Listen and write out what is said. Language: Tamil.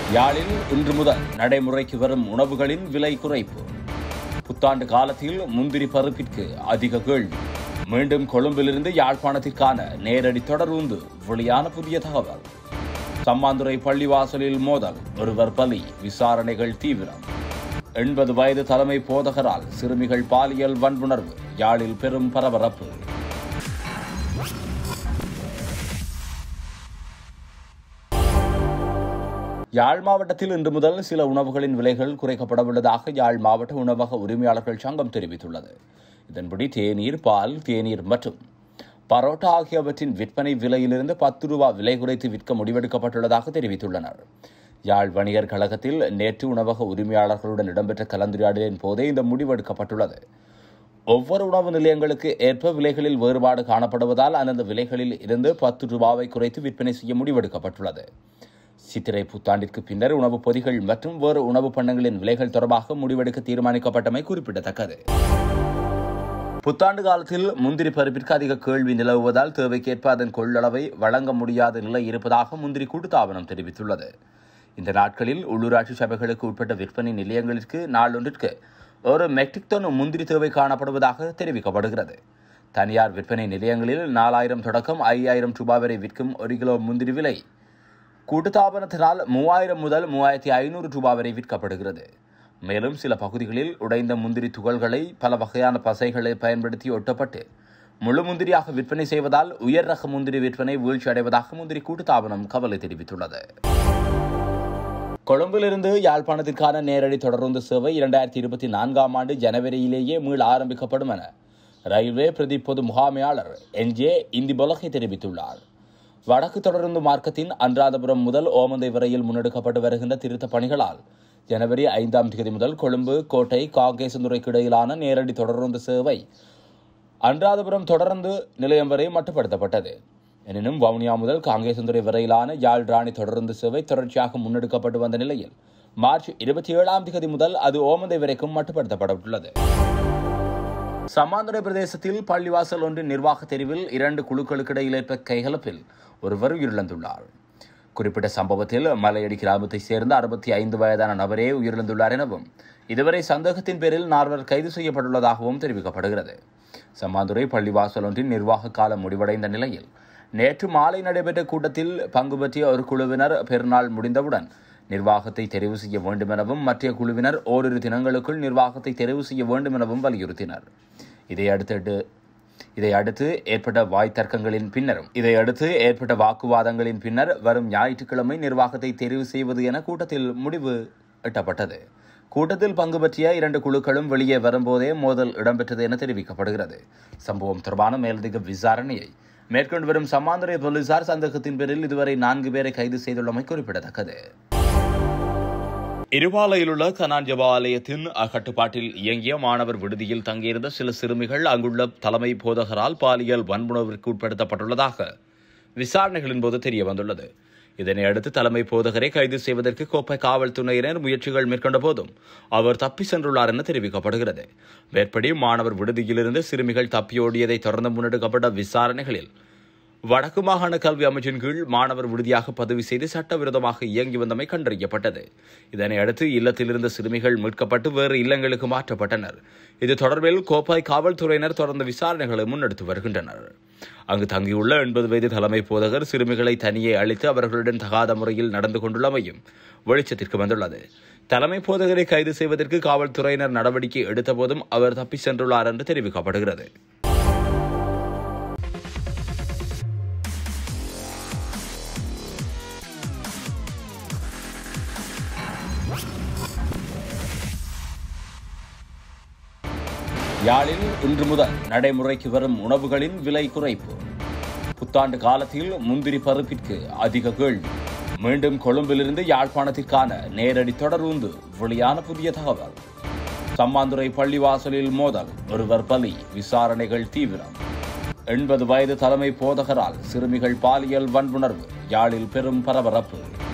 யாழில் இன்று முதல் நடைமுறைக்கு வரும் உணவுகளின் விலை குறைப்பு. புத்தாண்டு காலத்தில் முந்திரி பருப்பிற்கு அதிக கேள்வி. மீண்டும் கொழும்பிலிருந்து யாழ்ப்பாணத்திற்கான நேரடி தொடருந்து. வெளியான புதிய தகவல். சம்மாந்துறை பள்ளிவாசலில் மோதல், ஒருவர் பலி, விசாரணைகள் தீவிரம். 80 வயது தலைமை போதகரால் சிறுமிகள் பாலியல் வன்புணர்வு. யாழில் பெரும் பரபரப்பு. யாழ் மாவட்டத்தில் இன்று முதல் சில உணவுகளின் விலைகள் குறைக்கப்படவுள்ளதாக யாழ் மாவட்ட உணவக உரிமையாளர்கள் சங்கம் தெரிவித்துள்ளது. இதன்படி தேநீர், பால், தேநீர் மற்றும் பரோட்டா ஆகியவற்றின் விற்பனை விலையிலிருந்து 10 ரூபாய் விலை குறைத்து விற்க முடிவெடுக்கப்பட்டுள்ளதாக தெரிவித்துள்ளனர். யாழ் வணிகர் கழகத்தில் நேற்று உணவக உரிமையாளர்களுடன் இடம்பெற்ற கலந்துரையாடலின் போதே இந்த முடிவெடுக்கப்பட்டுள்ளது. ஒவ்வொரு உணவு நிலையங்களுக்கு ஏற்ப விலைகளில் வேறுபாடு காணப்படுவதால் அந்தந்த விலைகளில் இருந்து 10 ரூபாவை குறைத்து விற்பனை செய்ய முடிவெடுக்கப்பட்டுள்ளது. சித்திரை புத்தாண்டிற்கு பின்னர் உணவுப் பொதிகள் மற்றும் வேறு உணவுப் பண்டங்களின் விலைகள் தொடர்பாக முடிவெடுக்க தீர்மானிக்கப்பட்டமை குறிப்பிடத்தக்கது. புத்தாண்டு காலத்தில் முந்திரி பருப்பிற்கு அதிக கேள்வி நிலவுவதால் தேவைக்கேற்ப அதன் கொள்ளளவை வழங்க முடியாத நிலை இருப்பதாக முந்திரி கூட்டுத்தாபனம் தெரிவித்துள்ளது. இந்த நாட்களில் உள்ளூராட்சி சபைகளுக்கு உட்பட்ட விற்பனை நிலையங்களுக்கு நாளொன்றிற்கு 1 மெட்ரிக் டன் முந்திரி தேவை காணப்படுவதாக தெரிவிக்கப்படுகிறது. தனியார் விற்பனை நிலையங்களில் 4000 தொடக்கம் 5000 ரூபாய் வரை விற்கும் 1 கிலோ முந்திரி விலை கூட்டுத்தாபனத்தினால் 3000 முதல் 3500 ரூபாய் வரை விற்கப்படுகிறது. மேலும் சில பகுதிகளில் உடைந்த முந்திரி துகள்களை பல வகையான பசைகளை பயன்படுத்தி ஒட்டப்பட்டு முழு முந்திரியாக விற்பனை செய்வதால் உயர் ரக முந்திரி விற்பனை வீழ்ச்சி அடைவதாக முந்திரி கூட்டுத்தாபனம் கவலை தெரிவித்துள்ளது. கொழும்பிலிருந்து யாழ்ப்பாணத்திற்கான நேரடி தொடருந்து சேவை 2024ஆம் ஆண்டு ஜனவரியிலேயே மீள ஆரம்பிக்கப்படும் என ரயில்வே பிரதி பொது முகாமையாளர் NJ இந்திபொலகை தெரிவித்துள்ளார். வடக்கு தொடருந்து மார்க்கத்தின் அன்றாதபுரம் முதல் ஓமந்தை வரையில் முன்னெடுக்கப்பட்டு வருகின்ற திருத்தப் பணிகளால் ஜனவரி 5ஆம் தேதி முதல் கொழும்பு, கோட்டை, காங்கேசந்துறைக்கு இடையிலான நேரடி தொடருந்து சேவை அன்றாதபுரம் தொடருந்து நிலையம் வரை மட்டுப்படுத்தப்பட்டது. எனினும் வவுனியா முதல் காங்கேசந்துறை வரையிலான யாழ் ராணி தொடருந்து சேவை தொடர்ச்சியாக முன்னெடுக்கப்பட்டு வந்த நிலையில் மார்ச் 27ஆம் தேதி முதல் அது ஓமந்தை வரைக்கும் மட்டுப்படுத்தப்பட்டுள்ளது. சம்மாந்துறை பிரதேசத்தில் பள்ளிவாசல் ஒன்றின் நிர்வாக தெரிவில் 2 குழுக்களுக்கு இடையில் ஏற்பட்ட கைகலப்பில் ஒருவர் உயிரிழந்துள்ளார். குறிப்பிட்ட சம்பவத்தில் மலையடி கிராமத்தைச் சேர்ந்த 65 வயதான நபரே உயிரிழந்துள்ளார் எனவும் இதுவரை சந்தேகத்தின் பேரில் 4 கைது செய்யப்பட்டுள்ளதாகவும் தெரிவிக்கப்படுகிறது. சம்மாந்துறை பள்ளிவாசல் ஒன்றின் நிர்வாக காலம் முடிவடைந்த நிலையில் நேற்று மாலை நடைபெற்ற கூட்டத்தில் பங்கு பற்றிய ஒரு குழுவினர் பெருநாள் முடிந்தவுடன் நிர்வாகத்தை தெரிவு செய்ய வேண்டும் எனவும் மற்ற குழுவினர் ஓரிரு தினங்களுக்குள் நிர்வாகத்தை தெரிவு செய்ய வேண்டும் எனவும் வலியுறுத்தினர். இதையடுத்து ஏற்பட்ட வாக்குவாதங்களின் பின்னர் வரும் ஞாயிற்றுக்கிழமை நிர்வாகத்தை தெரிவு செய்வது என கூட்டத்தில் முடிவு எட்டப்பட்டது. கூட்டத்தில் பங்கு பற்றிய 2 குழுக்களும் வெளியே வரும்போதே மோதல் இடம்பெற்றது என தெரிவிக்கப்படுகிறது. சம்பவம் தொடர்பான மேலதிக விசாரணையை மேற்கொண்டு வரும் சம்மாந்துறை போலீசார் சந்தேகத்தின் பேரில் இதுவரை 4 பேரை கைது செய்துள்ளமை குறிப்பிடத்தக்கது. இருபாலையில் உள்ள கனான்ஜபா ஆலயத்தின் கட்டுப்பாட்டில் இயங்கிய மாணவர் விடுதியில் தங்கியிருந்த சில சிறுமிகள் அங்குள்ள தலைமை போதகரால் பாலியல் வன்புணர்விற்கு உட்படுத்தப்பட்டுள்ளதாக விசாரணைகளின் போது தெரிய வந்துள்ளது. இதனையடுத்து தலைமை போதகரை கைது செய்வதற்கு கோப்பை காவல்துறையினர் முயற்சிகள் மேற்கொண்ட போதும் அவர் தப்பி சென்றுள்ளார் என தெரிவிக்கப்படுகிறது. மேற்படி மாணவர் விடுதியிலிருந்து சிறுமிகள் தப்பியோடியதை தொடர்ந்து முன்னெடுக்கப்பட்ட விசாரணைகளில் வடக்கு மாகாண கல்வி அமைச்சின் கீழ் மாணவர் விடுதியாக பதிவு செய்து சட்டவிரோதமாக இயங்கி வந்தமை கண்டறியப்பட்டது. இதனையடுத்து இல்லத்திலிருந்த சிறுமிகள் மீட்கப்பட்டு வேறு இல்லங்களுக்கு மாற்றப்பட்டனர். இது தொடர்பில் கோப்பாய் காவல்துறையினர் தொடர்ந்து விசாரணைகளை முன்னெடுத்து வருகின்றனர். அங்கு தங்கியுள்ள 80 வயது தலைமை போதகர் சிறுமிகளை தனியே அழைத்து அவர்களுடன் தகாத முறையில் நடந்து கொண்டுள்ளமையும் வெளிச்சத்திற்கு வந்துள்ளது. தலைமை போதகரை கைது செய்வதற்கு காவல்துறையினர் நடவடிக்கை எடுத்த போதும் அவர் தப்பி சென்றுள்ளார் என்று தெரிவிக்கப்படுகிறது. யாழில் இன்று முதல் நடைமுறைக்கு வரும் உணவுகளின் விலை குறைப்பு. புத்தாண்டு காலத்தில் முந்திரி பருப்பிற்கு அதிக கேள்வி. மீண்டும் கொழும்பிலிருந்து யாழ்ப்பாணத்திற்கான நேரடி தொடருந்து. வெளியான புதிய தகவல். சம்மாந்துறை பள்ளிவாசலில் மோதல், ஒருவர் பலி, விசாரணைகள் தீவிரம். 80 வயது தலைமை போதகரால் சிறுமிகள் பாலியல் வன்புணர்வு. யாழில் பெரும் பரபரப்பு.